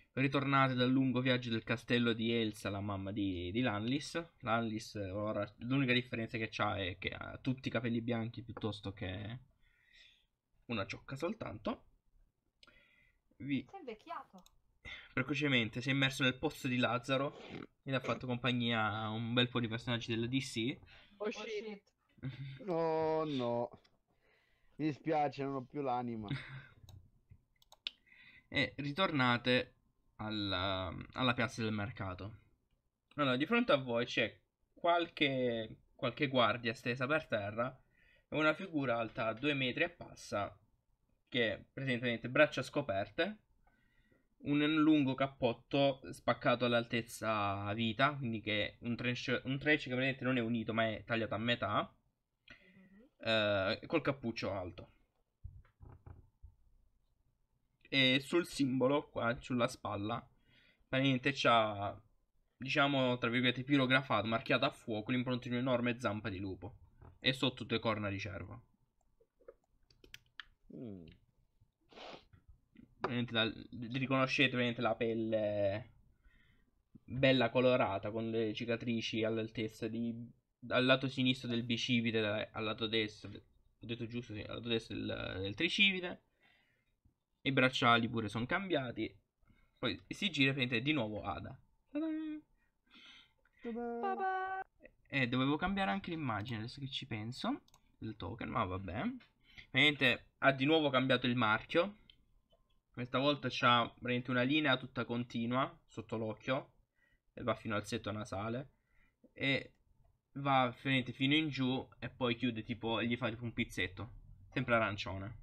Ritornate dal lungo viaggio del castello di Elsa, la mamma di Lanlis. Lanlis ora l'unica differenza che ha è che ha tutti i capelli bianchi piuttosto che una ciocca soltanto. Vi Sei invecchiato. precocemente si è immerso nel pozzo di Lazzaro ed ha fatto compagnia a un bel po' di personaggi della DC. Oh Oh shit. shit. No, no. Mi dispiace, non ho più l'anima. E ritornate alla piazza del mercato. Allora, di fronte a voi c'è qualche guardia stesa per terra e una figura alta 2 metri e passa che presenta braccia scoperte, un lungo cappotto spaccato all'altezza vita, quindi che un trench che praticamente non è unito ma è tagliato a metà, col cappuccio alto. E sul simbolo qua sulla spalla praticamente c'ha, diciamo, tra virgolette, pirografato, marchiato a fuoco l'impronta di un'enorme zampa di lupo e sotto 2 corna di cervo. Riconoscete praticamente la pelle bella colorata con le cicatrici all'altezza al lato sinistro del bicipite, al lato destro, ho detto giusto, sì, al lato destro del tricipite. I bracciali pure sono cambiati. Poi si gira e praticamente di nuovo Ada. Papà. E dovevo cambiare anche l'immagine adesso che ci penso. Il token, ma vabbè. Praticamente ha di nuovo cambiato il marchio. Questa volta c'ha praticamente una linea tutta continua sotto l'occhio. E va fino al setto nasale. E va praticamente fino in giù. E poi chiude tipo. Gli fa tipo un pizzetto. Sempre arancione.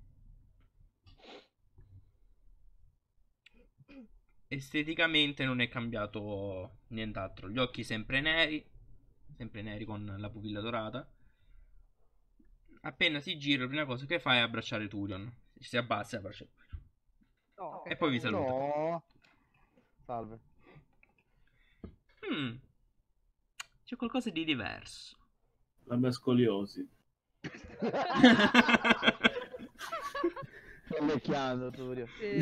Esteticamente non è cambiato nient'altro. Gli occhi sempre neri con la pupilla dorata. Appena si gira, la prima cosa che fa è abbracciare Turion. Si abbassa e abbraccia Turion. No, che E poi vi carino. saluta. No. Salve. C'è qualcosa di diverso. La mia scoliosi. Sto invecchiando, Turio. Sì,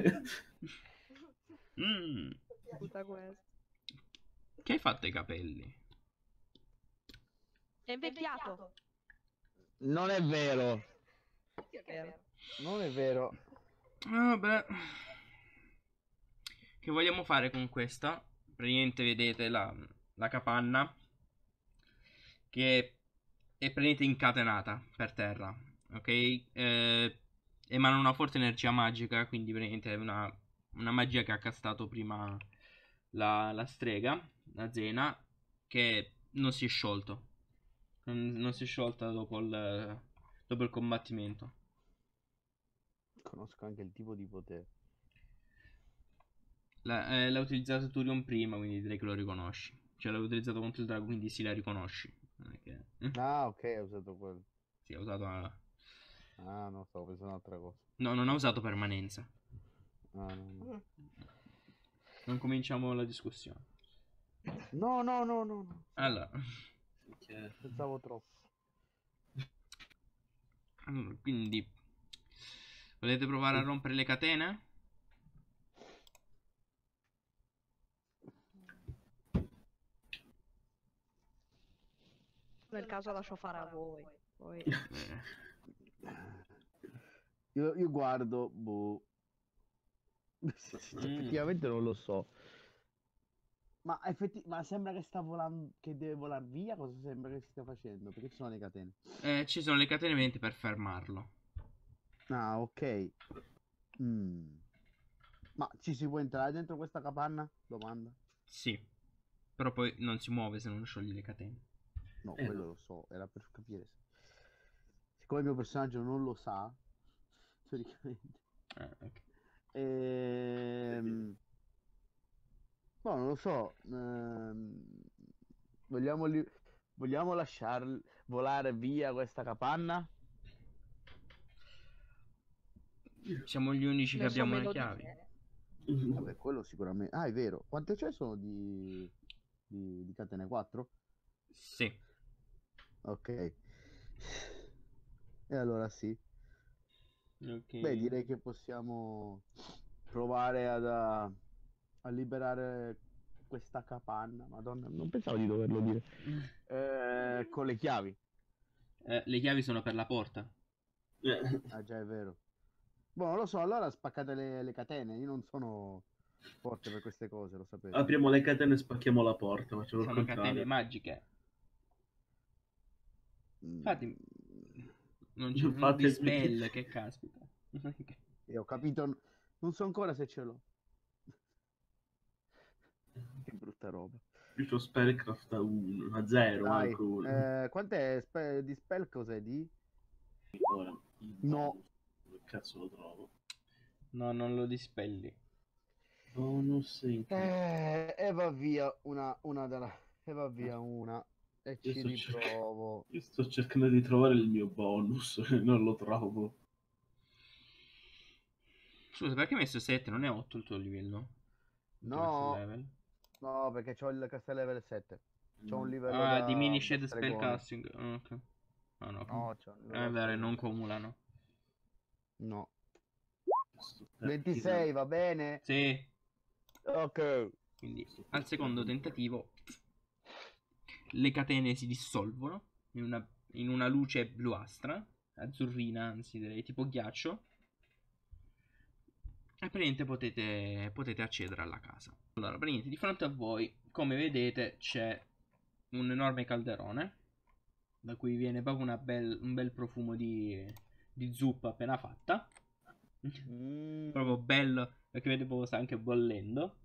Mm, tutta questa. Che hai fatto ai capelli? È invecchiato. Non è vero. Sì, è vero. Non è vero. Vabbè. Che vogliamo fare con questa? Praticamente vedete la capanna che è praticamente incatenata per terra. Ok? Emana una forte energia magica, quindi praticamente è una magia che ha castato prima la strega, la Zena, che non si è sciolto. Non si è sciolta dopo il combattimento. Conosco anche il tipo di potere. L'ha utilizzato Turion prima, quindi direi che lo riconosci. Cioè l'ha utilizzato contro il drago, quindi sì, la riconosci. Non è che... Ah, ok, ho usato quello. Sì, ha usato... Ah, no, stavo pensando a un'altra cosa. No, non ha usato permanenza. Ah, no, no. Non cominciamo la discussione. No, no, no, no, no. Allora, Pensavo troppo. quindi... Volete provare a rompere le catene? Nel caso lascio fare a voi. Poi... Io guardo, boh. Effettivamente non lo so. Ma sembra che sta volando, che deve volare via? Cosa sembra che stia facendo? Perché ci sono le catene? Ci sono le catene venti per fermarlo. Ah, ok. Mm. Ma ci si può entrare dentro questa capanna? Domanda. Sì. Però poi non si muove se non sciogli le catene. No, quello lo so, era per capire. Siccome il mio personaggio non lo sa, teoricamente. Ok. No, non lo so. Vogliamo, vogliamo lasciar volare via questa capanna? Siamo gli unici che Ne so abbiamo le meno di chiavi. te. Vabbè, quello sicuramente. Ah, è vero. Quante ce ne sono di catene? 4? Sì. Ok. E allora sì. Ok. Beh, direi che possiamo provare a liberare questa capanna. Madonna, non pensavo di doverlo dire. Con le chiavi. Le chiavi sono per la porta. Ah, già è vero. Boh, non lo so, allora spaccate le catene. Io non sono forte per queste cose, lo sapete. Apriamo le catene e spacchiamo la porta, facciamo il Sono catene contrario. magiche. Mm, Infatti, non c'è un Fatemi- dispel, che caspita. Io ho capito, non so ancora se ce l'ho. Che brutta roba. Io c'ho Spellcraft a 1, a 0, Dai, manco 1. quant'è di spell? Cos'è di? Ora, il No. bonus. Dove cazzo lo trovo? No, non lo dispelli. Bonus in E va via una della... E va via una. E ci Adesso cerco- riprovo. Io sto cercando di trovare il mio bonus, non lo trovo. Scusa, perché hai messo 7? Non è 8 il tuo livello? Il tuo No, level? no, perché c'ho il castello level 7. C'ho un livello Ah, da diminished stregone. spellcasting. Ah, ok. Ah, no. No, c'ho un livello È da vero, stregone. non cumulano. No. Sto 26, va bene? Sì. Ok. Quindi al secondo tentativo le catene si dissolvono in una luce bluastra, azzurrina, anzi direi tipo ghiaccio. E praticamente potete accedere alla casa. Allora, praticamente di fronte a voi, come vedete, c'è un enorme calderone da cui viene proprio un bel profumo di zuppa appena fatta. Proprio bello, perché vedete proprio sta anche bollendo.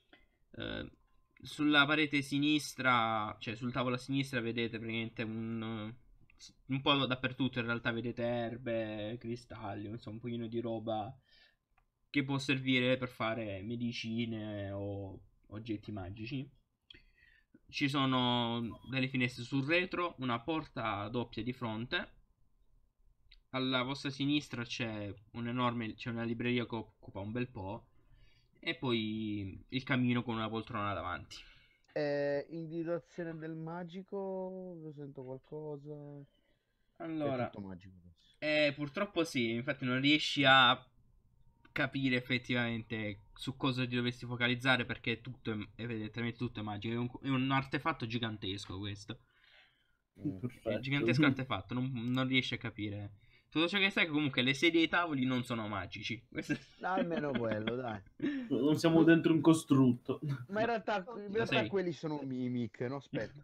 Sulla parete sinistra, cioè sul tavolo a sinistra, vedete praticamente un po' dappertutto. In realtà vedete erbe, cristalli, insomma, un pochino di roba che può servire per fare medicine o oggetti magici. Ci sono delle finestre sul retro, una porta doppia di fronte. Alla vostra sinistra c'è una libreria che occupa un bel po'. E poi il camino con una poltrona davanti. Individuazione del magico, lo sento qualcosa. È Allora, tutto magico adesso. purtroppo sì, infatti non riesci a capire effettivamente su cosa ti dovresti focalizzare perché evidentemente tutto è magico. È un artefatto gigantesco questo. È Perfetto. gigantesco artefatto, non riesci a capire. Tutto ciò che sai è che comunque le sedie e i tavoli non sono magici. Questo... Almeno quello, dai. Non siamo dentro un costrutto. Ma in realtà sei. quelli sono mimic, no? Aspetta.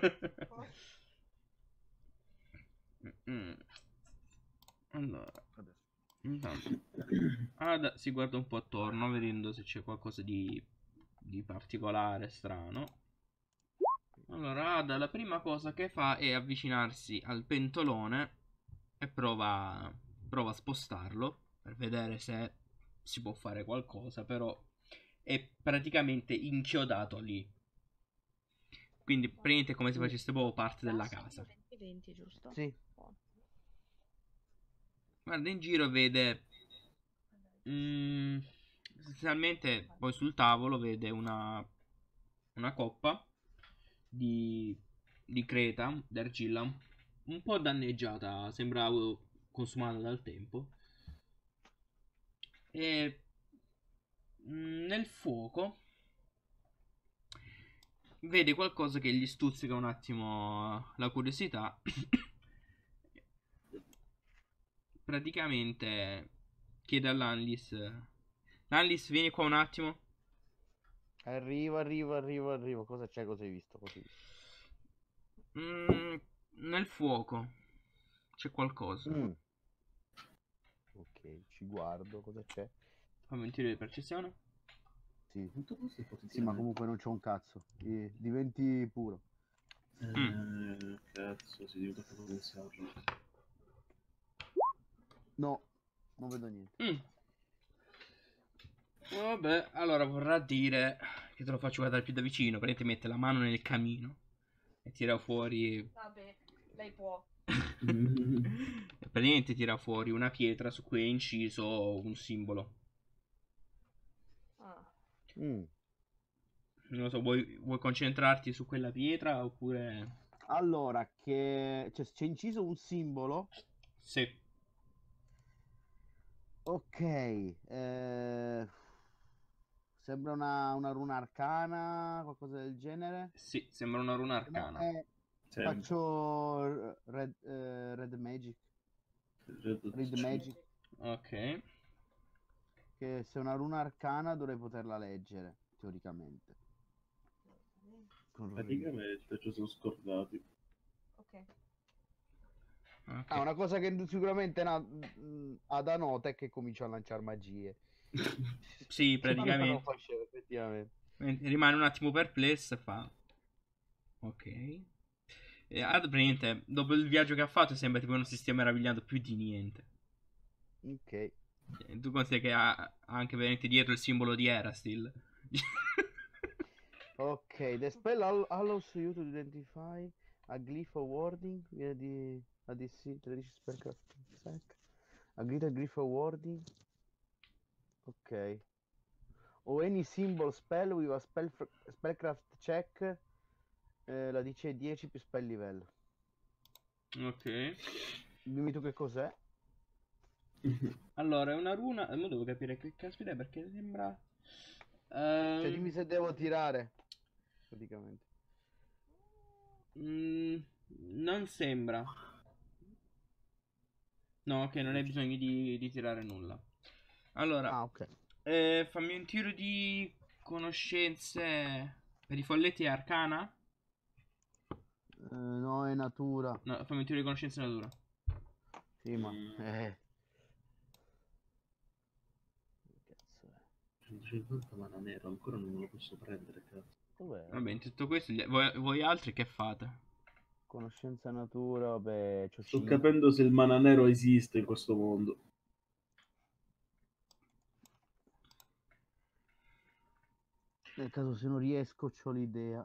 Mm. Allora, Adesso. intanto Ada si guarda un po' attorno vedendo se c'è qualcosa di particolare, strano. Allora Ada la prima cosa che fa è avvicinarsi al pentolone e prova a spostarlo per vedere se si può fare qualcosa, però è praticamente inchiodato lì. Quindi praticamente è come se facesse proprio parte della casa. 20, giusto? Sì. Buono. Guarda in giro e vede essenzialmente poi sul tavolo vede una coppa di creta, d'argilla, un po' danneggiata, sembra consumata dal tempo. E nel fuoco vede qualcosa che gli stuzzica un attimo la curiosità. Praticamente chiede a Landis: Landis, vieni qua un attimo. Arrivo. Cosa c'è? Cosa hai visto? Nel fuoco c'è qualcosa. Ok, ci guardo. Cosa c'è? Fammi un tiro di percezione. Sì. Quanto costa il Sì, ma potenziamento? comunque non c'ho un cazzo. Diventi puro. Cazzo, si deve potenziarlo. No, non vedo niente. Vabbè, allora vorrà dire che te lo faccio guardare più da vicino. Praticamente mette la mano nel camino e tira fuori. Vabbè, lei può. Praticamente tira fuori una pietra su cui è inciso un simbolo. Ah. Non lo so, vuoi concentrarti su quella pietra oppure... Allora, c'è inciso un simbolo. Sì. Ok. Sembra una runa arcana, qualcosa del genere. Sì, sembra una runa Se no, arcana. Sempre. faccio Red Magic. Read Magic. Ok. Che se è una runa arcana dovrei poterla leggere, teoricamente. Con Read. Praticamente ci sono scordati. Ok. Ok. Una cosa che sicuramente ha da nota è che comincio a lanciare magie. Sì, Ma non lo praticamente. facevo, effettivamente. Rimane un attimo perplesso e fa. Ok. E praticamente, dopo il viaggio che ha fatto, sembra tipo non si stia meravigliando più di niente. Ok. Tu consideri che ha anche veramente dietro il simbolo di Erastil. Ok, the spell allows you to identify a glyph of warding via di ADC 13 spellcraft check. A glyph of warding. Ok. O any symbol spell with a spellcraft check. La DC è 10 più spell livello. Ok. Dimmi tu che cos'è. Allora, è una runa. Ora devo capire che caspita è perché sembra. Cioè, dimmi se devo tirare. Praticamente. mm, non sembra. No, ok, non hai bisogno di tirare nulla. Allora, Ah, ok. fammi un tiro di conoscenze per i folletti arcana. No, è natura. No, fammi un tiro di conoscenze natura. Sì, ma... Mm. Che cazzo è? 150 mana nero, ancora non me lo posso prendere, cazzo. Dov'è? Vabbè, in tutto questo, voi altri che fate? Conoscenza natura, vabbè, c'ho Sto 5. capendo se il mana nero esiste in questo mondo. Nel caso se non riesco, c'ho l'idea.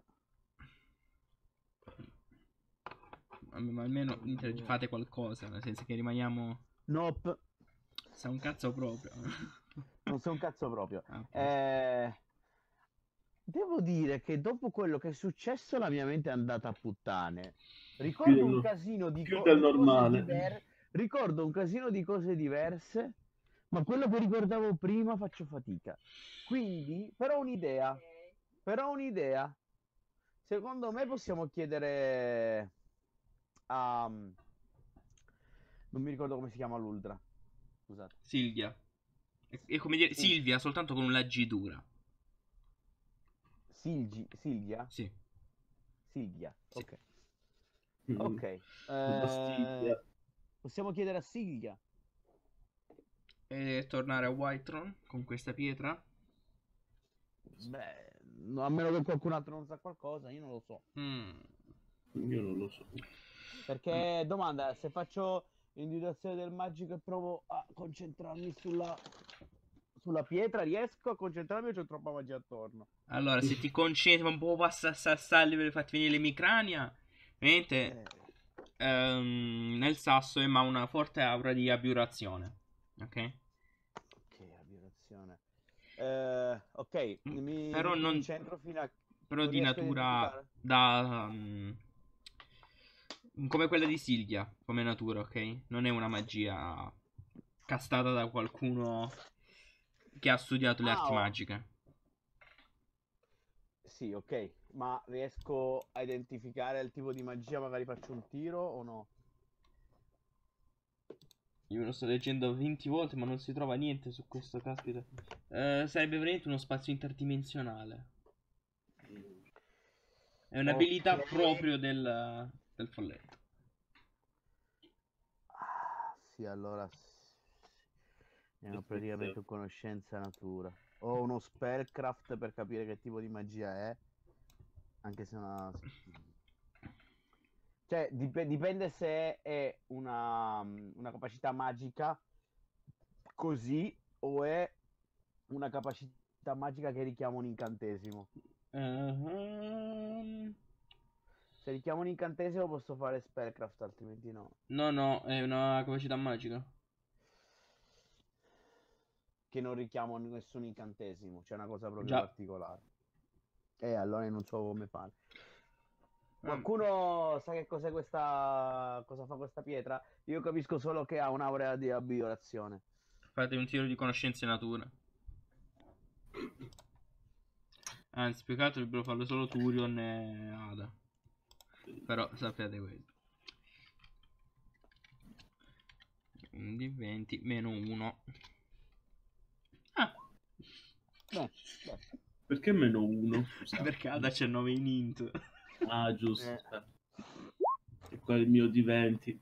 Ma almeno fate qualcosa, nel senso che rimaniamo. Nope, Sei un cazzo proprio. non sei un cazzo proprio. Ah, ok. Devo dire che dopo quello che è successo la mia mente è andata a puttane. Più Ricordo un del, casino di, più del di cose normale. diverse. Ricordo un casino di cose diverse, ma quello che ricordavo prima faccio fatica. Quindi, però ho un'idea. Però ho un'idea. Secondo me possiamo chiedere a... Non mi ricordo come si chiama l'Ultra. Scusate. Silvia. È come dire Sì. Silvia, soltanto con una G dura. Silvia? Sì, Silvia, sì. ok. Ok. Bastiglia. Possiamo chiedere a Silvia. E tornare a Whitron con questa pietra. Beh, a meno che qualcun altro non sa qualcosa, io non lo so. Mm. Io non lo so. Perché, domanda, se faccio individuazione del magico e provo a concentrarmi sulla pietra, riesco a concentrarmi o c'è troppa magia attorno? Allora, se ti concentri un po' a livello di fatti venire l'emicrania, ovviamente nel sasso ma una forte aura di abiurazione. Ok? Ok, aberrazione. Ok, Però mi non. concentro fino a... Però Non di riesco a natura identificare? da. Come quella di Silvia, come natura, ok? Non è una magia castata da qualcuno che ha studiato le arti Oh. magiche. Sì, ok, ma riesco a identificare il tipo di magia, magari faccio un tiro o no? Io me lo sto leggendo 20 volte, ma non si trova niente su questo, caspita. Sarebbe veramente uno spazio interdimensionale. È Ok. un'abilità proprio del folletto. Sì, allora andiamo Aspetta. praticamente con conoscenza natura. Ho uno spellcraft per capire che tipo di magia è, anche se è una... Cioè, dipende se è una capacità magica così o è una capacità magica che richiama un incantesimo. Ehm, Se richiamo un incantesimo posso fare spellcraft, altrimenti no. no, è una capacità magica. Che non richiamo nessun incantesimo, c'è una cosa proprio Già. particolare. Allora io non so come fare. Ah, Qualcuno sa che cos'è questa... cosa fa questa pietra? Io capisco solo che ha un'aurea di abiurazione. fate un tiro di conoscenze natura. Anzi, più che altro dovrebbero farlo solo Turion e Ada. Però sappiate questo. Quindi 20 meno 1. Ah, Beh, beh. Perché meno 1? perché Ada c'è 9 in int. Ah, giusto. Eh. E qua il mio di 20.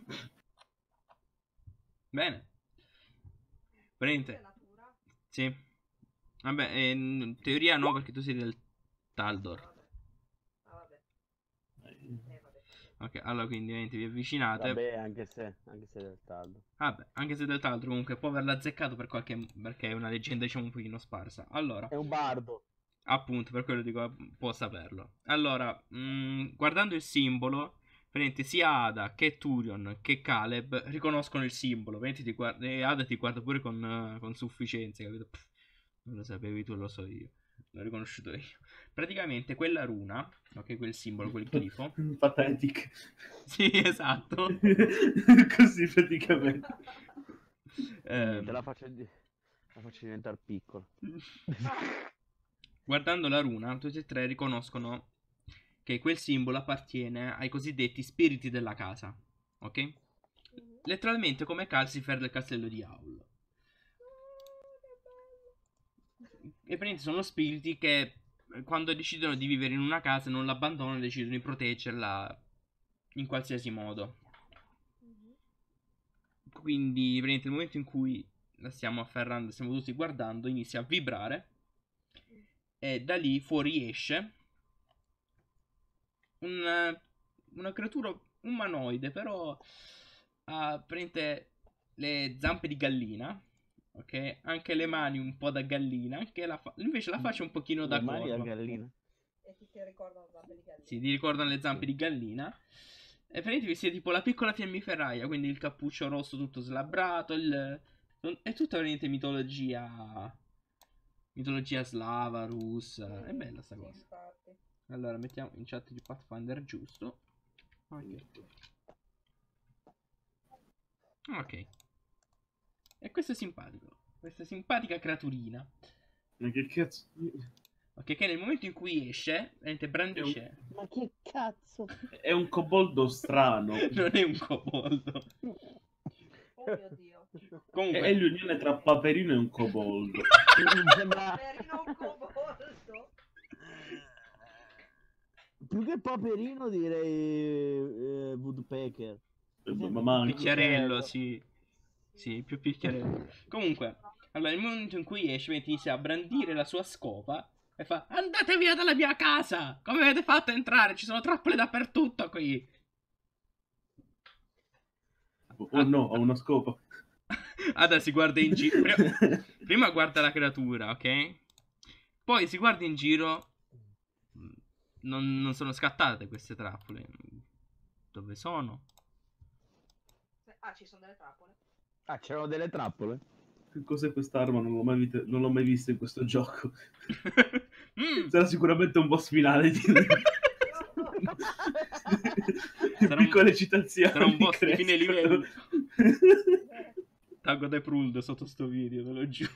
Bene. Prende. Natura. Sì. Vabbè, in teoria no, perché tu sei del Taldor. Ah, vabbè. Vabbè. Ok, allora quindi ovviamente vi avvicinate. Vabbè, anche se del taldo. Vabbè, anche se del Taldor comunque può averla azzeccato perché è una leggenda diciamo un pochino sparsa. Allora, È un bardo. appunto, per quello dico, può saperlo. Allora, guardando il simbolo, praticamente sia Ada che Turion che Caleb riconoscono il simbolo. E Ada ti guarda pure con sufficienza, capito? Pff, non lo sapevi tu, lo so io. L'ho riconosciuto io. Praticamente quella runa, ok, quel simbolo, quel glifo. Pathetic. Sì, esatto. Così praticamente. Te la faccio diventare piccola. Guardando la runa, tutti e tre riconoscono che quel simbolo appartiene ai cosiddetti spiriti della casa, ok? Letteralmente come Calcifer del castello di Aul. E praticamente sono spiriti che quando decidono di vivere in una casa non l'abbandonano e decidono di proteggerla in qualsiasi modo. Quindi praticamente nel momento in cui la stiamo afferrando, stiamo tutti guardando, inizia a vibrare e da lì fuori esce una creatura umanoide, però ha praticamente le zampe di gallina, ok? Anche le mani un po' da gallina, invece la faccia un pochino da Le mani a corvo. gallina. E ti ricordano zampe di gallina. Sì, ti ricordano le zampe di gallina. E praticamente vestita tipo la piccola fiammiferaia, quindi il cappuccio rosso tutto slabbrato, è tutta veramente mitologia slava, russa, è bella sta Sì, cosa. infatti. Allora, mettiamo in chat di Pathfinder giusto. Ok. Ok. E questo è simpatico. Questa simpatica creaturina. Ma che cazzo? Ok, che nel momento in cui esce, brandisce. Ma che cazzo? È un koboldo strano. Non è un coboldo. Oh mio Dio. Comunque. È l'unione tra Paperino e un koboldo. Mi sembra Paperino un coboldo. più che Paperino direi Woodpecker. Ma manco. Picchiarello, sì. Sì, più picchiarello. Comunque, allora, nel momento in cui esce, inizia a brandire la sua scopa e fa: andate via dalla mia casa! Come avete fatto a entrare? Ci sono trappole dappertutto qui. Oh no, ho una scopa. Ada si guarda in giro. Prima guarda la creatura, ok? Poi si guarda in giro. Non sono scattate queste trappole. Dove sono? Ah, ci sono delle trappole. Ah, c'erano delle trappole? Cos'è quest'arma? Non l'ho mai vista in questo gioco. Mm. Sarà sicuramente un boss finale. Piccole citazioni. Sarà un boss di fine crescono. livello. Taggo dai Pruld sotto sto video, te lo giuro.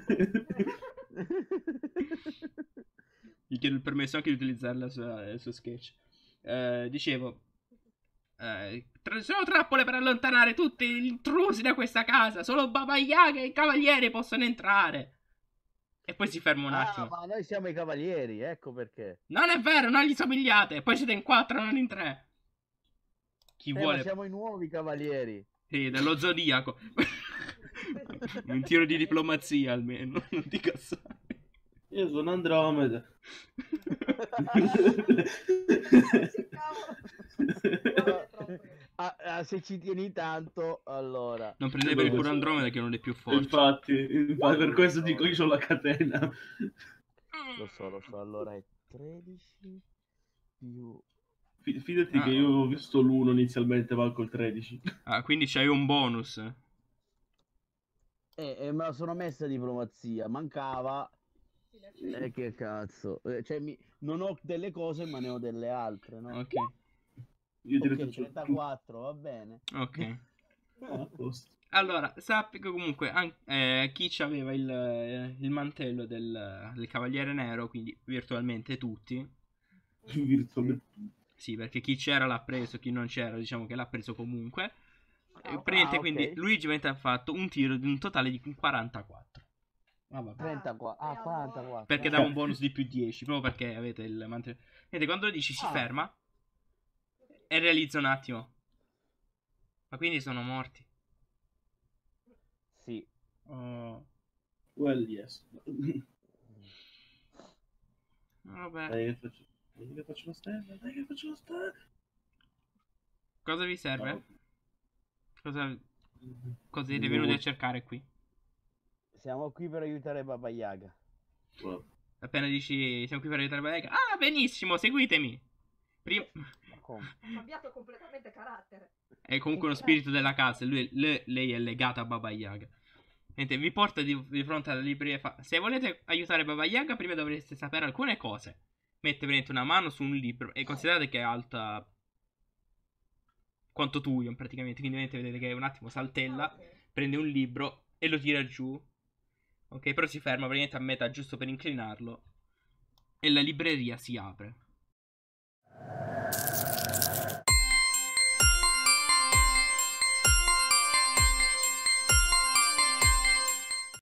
Gli chiedo il permesso anche di utilizzare il suo sketch. Dicevo, sono trappole per allontanare tutti gli intrusi da questa casa. Solo Baba Yaga e i cavalieri possono entrare. E poi si ferma un attimo. Ma noi siamo i cavalieri, ecco perché. Non è vero, non gli somigliate. Poi siete in 4, non in 3. Chi vuole? Ma siamo i nuovi cavalieri. Sì, dello zodiaco. Un tiro di diplomazia almeno, non di cassare. Io sono Andromeda. Se ci tieni tanto, allora. Non prendete per il puro Andromeda che non è più forte. Infatti, per questo dico io ho la catena. Lo so, allora è 13 più... Fidati che io ho visto l'1 inizialmente, va col 13. Ah, quindi c'hai un bonus. Me la sono messa diplomazia, mancava... che cazzo. Cioè, non ho delle cose, ma ne ho delle altre, no? Ok. Io Ok, 34, va bene. Ok. Ah, a posto. Allora, sappi che comunque chi aveva il mantello del Cavaliere Nero, quindi virtualmente tutti. Virtualmente. Sì, perché chi c'era l'ha preso, chi non c'era, diciamo che l'ha preso comunque. Ah, ok. Praticamente, Ah, quindi ok. Luigi ha fatto un tiro di un totale di 44. Ah, vabbè. 34. e Ah, allora? 44. Perché dava un bonus di più 10, proprio perché avete il mantello. Vedete, quando lo dici si Ah. ferma e realizza un attimo. Ma quindi sono morti. Sì. Oh. Well, yes. Vabbè. Dai che faccio la stella, dai che faccio la stella. Cosa vi serve? No. Cosa siete Non venuti a vuoi- cercare qui? Siamo qui per aiutare Baba Yaga. Guarda. Appena dici siamo qui per aiutare Balega. Ah, benissimo, seguitemi. Prima... Ma come? Ha cambiato completamente carattere. È comunque uno spirito della casa. Lei è legata a Baba Yaga. Niente, vi porta di fronte alla libreria. Se volete aiutare Baba Yaga, prima dovreste sapere alcune cose. Mette veramente una mano su un libro. E considerate che è alta quanto tu, praticamente. Quindi vedete che un attimo saltella, Ah, ok. prende un libro e lo tira giù. Ok, però si ferma praticamente a metà giusto per inclinarlo. E la libreria si apre.